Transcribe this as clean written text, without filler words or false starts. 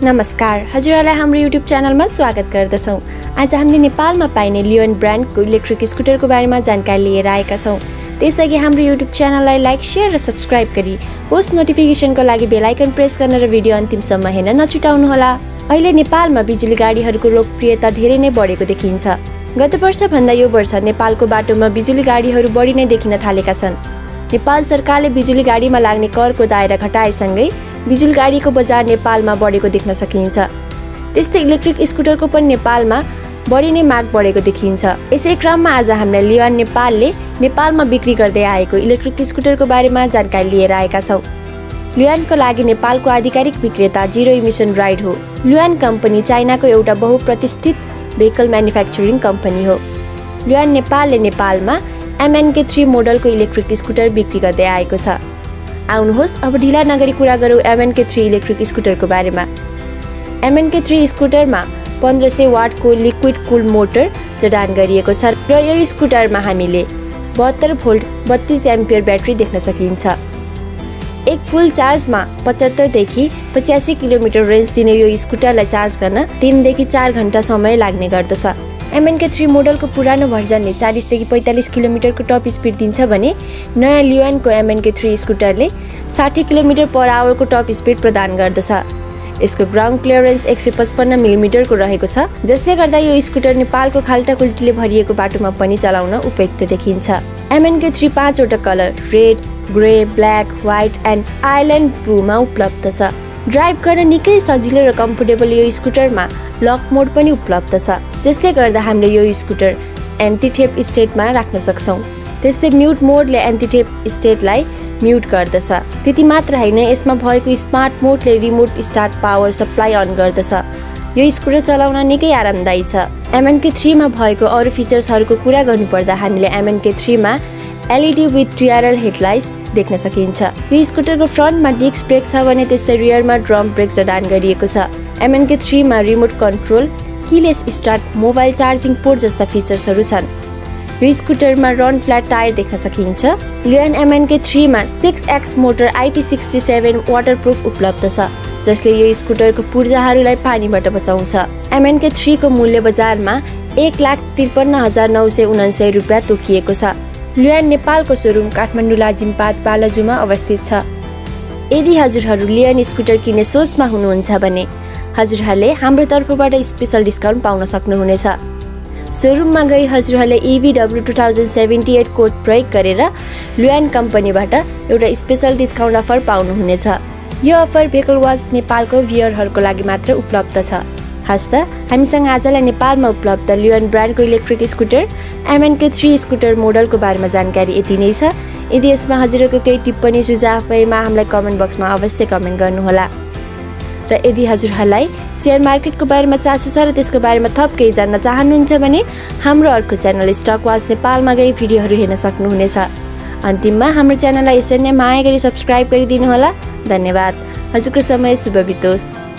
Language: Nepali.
नमस्कार, हजुरहरूलाई हाम्रो YouTube च्यानलमा स्वागत गर्दछौं। आज हामीले नेपालमा पाइने Luyuan ब्रान्डको इलेक्ट्रिक स्कुटरको बारेमा जानकारी लिएर आएका छौं। त्यसैले हाम्रो YouTube च्यानललाई लाइक, शेयर र सब्स्क्राइब गरी पोस्ट नोटिफिकेसनको लागि बेल आइकन प्रेस गर्न र भिडियो अन्तिमसम्म हेर्न नछुटाउनु होला। अहिले नेपालमा बिजुली गाडीहरूको लोकप्रियता धेरै नै बढेको देखिन्छ। गत वर्ष भन्दा यो वर्ष नेपालको बाटोमा बिजुली गाडीहरू बढी नै देखिन थालेका छन्। नेपाल सरकारले बिजुली गाडीमा लाग्ने करको दायरा घटाएसँगै बिजुली गाडीको बजार नेपालमा बढेको देख्न सकिन्छ। त्यस्तै इलेक्ट्रिक स्कुटरको पनि नेपालमा बढी नै माग बढेको देखिन्छ। यसै क्रममा आज हामीले Luyuan नेपालले नेपालमा बिक्री गर्दै आएको इलेक्ट्रिक स्कुटरको बारेमा जानकारी लिएर आएका छौं। Luyuanको लागि नेपालको आधिकारिक विक्रेता Zero Emission Ride हो। Luyuan कम्पनी चाइनाको एउटा बहुप्रतिष्ठित भेहिकल म्यानुफ्याक्चरिङ कम्पनी हो। Luyuan नेपालले नेपालमा MNK3 मोडलको इलेक्ट्रिक स्कुटर बिक्री गर्दै आएको छ। आउनुहोस् अब ढिला नगरी कुरा गरौँ MNK3 इलेक्ट्रिक स्कुटरको बारेमा। MNK3 स्कुटरमा 1500 वाटको लिक्विड कुल मोटर जडान गरिएको छ र यो स्कुटरमा हामीले 72 भोल्ट 32 एम्पियर ब्याट्री देख्न सकिन्छ। एक फुल चार्जमा 75 देखि 85 किलोमिटर रेन्ज दिने यो स्कुटरलाई चार्ज गर्न 3 देखि 4 घण्टा समय लाग्ने गर्दछ। MNK3 मोडलको पुरानो भर्जनले 40 देखि 45 किलोमिटरको टप स्पिड दिन्छ भने नयाँ Luyuanको MNK3 स्कुटरले 60 किलोमिटर पर आवरको टप स्पिड प्रदान गर्दछ। यसको ग्राउन्ड क्लियरेन्स 155 मिलिमिटरको रहेको छ, जसले गर्दा यो स्कुटर नेपालको खाल्टाखुल्टीले भरिएको बाटोमा पनि चलाउन उपयुक्त देखिन्छ। MNK3 5 वटा colour red, grey, black, white and island ब्लूमा उपलब्ध छ। ड्राइभ गर्न निकै सजिलो र कम्फोर्टेबल यो स्कुटरमा लक मोड पनि उपलब्ध छ, जसले गर्दा हामीले यो स्कुटर एन्टी थेप स्टेटमा राख्न सक्छौं। त्यस्तै म्युट मोडले एन्टी थेप स्टेटलाई म्युट गर्दछ। त्यति मात्र हैन, यसमा भएको स्मार्ट मोडले remote start power supply on गर्दछ। यो स्कुटर चलाउन निकै आरामदायी छ। MNK3 मा भएको अरु फिचर्सहरुको कुरा गर्नुपर्दा हामीले MNK3 मा LED विथ DRL हेडलाइट्स देख्न सकिन्छ। यो स्कुटरको फ्रन्टमा डिस्क ब्रेक छ भने त्यस्तै रियरमा ड्रम ब्रेक जडान गरिएको छ। MNK3 मा remote control, keyless start, mobile charging port जस्ता फिचर्सहरु छन्। यो स्कुटरमा रन फ्ल्याट टायर देख्न सकिन्छ। Luyuan MNK3 मा 6X मोटर IP67 वाटरप्रुफ उपलब्ध छ, जसले यो स्कुटरको पुर्जाहरूलाई पानीबाट बचाउँछ। MNK3 को मूल्य बजारमा 1,53,999 रुपैयाँ तोकिएको छ। Luyuan नेपालको शोरूम काठमाडौँ लाजिमपाट बालाजुमा अवस्थित छ। यदि हजुरहरू Luyuan स्कुटर किन्ने सोचमा हुनुहुन्छ भने हजुरहरूले हाम्रो तर्फबाट स्पेशल डिस्काउन्ट पाउन सक्नुहुनेछ। शोरूममा गई हजुरहरूले EVW 2078 कोड प्रयोग गरेर Luyuan कम्पनीबाट एउटा स्पेशल डिस्काउन्ट अफर पाउनुहुनेछ। यो अफर VehiclesWatch नेपालको भ्युअरहरूको लागि मात्र उपलब्ध छ। हस्त हामीसँग आजलाई नेपालमा उपलब्ध Luyuan ब्रान्डको इलेक्ट्रिक स्कुटर MNK3 स्कुटर मोडलको बारेमा जानकारी यति नै छ। यदि यसमा हजुरहरूको केही टिप्पणी सुझाव भएमा हामीलाई कमेन्ट बक्समा अवश्य कमेन्ट गर्नुहोला। र यदि हजुरहरूलाई शेयर मार्केटको बारेमा चासो छ र त्यसको बारेमा थप केही जान्न चाहनुहुन्छ भने हाम्रो अर्को च्यानल स्टक वाच नेपालमा गई भिडियोहरू हेर्न सक्नुहुनेछ। अन्तिममा हाम्रो च्यानललाई यसरी नै माया गरी सब्स्क्राइब गरिदिनु होला। धन्यवाद। हजुरको समय शुभ बितोस्।